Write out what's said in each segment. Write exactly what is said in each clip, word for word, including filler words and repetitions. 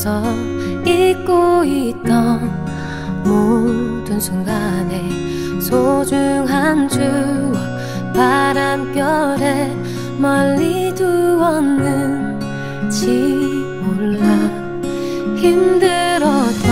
서서 잊고 있던 모든 순간에 소중한 추억 바람결에 멀리 두었는지 몰라. 힘들었던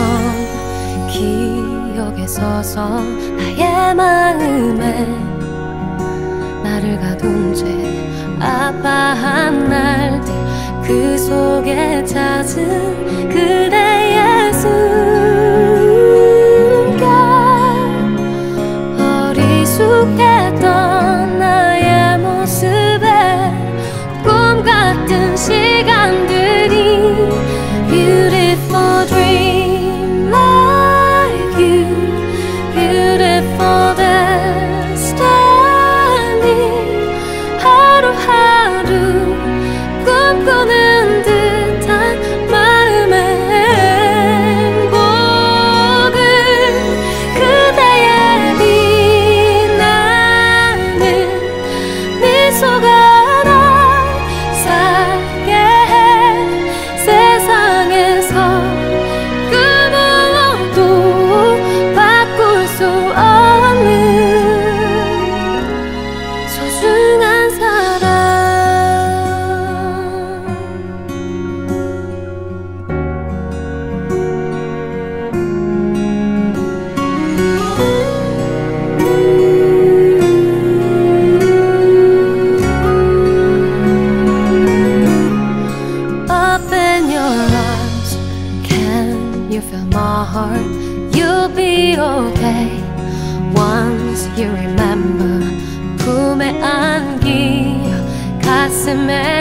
기억에 서서 나의 마음에 나를 가둔 채 아파한 날들, 그 속에 잦은 그대의 숨결, 어리숙했던 나의 모습에 꿈 같은 시간들이 Beautiful dream like you, beautiful destiny. 하루하루 꿈꾸는 듯한 마음의 행복을 그대의 빛나는 미소가 날 살게 해. 세상에서 그 무엇도 바꿀 수 없는 소중한 사람. Open your arms, can you feel my heart? You'll be okay once you remember. 품에 안기어 가슴에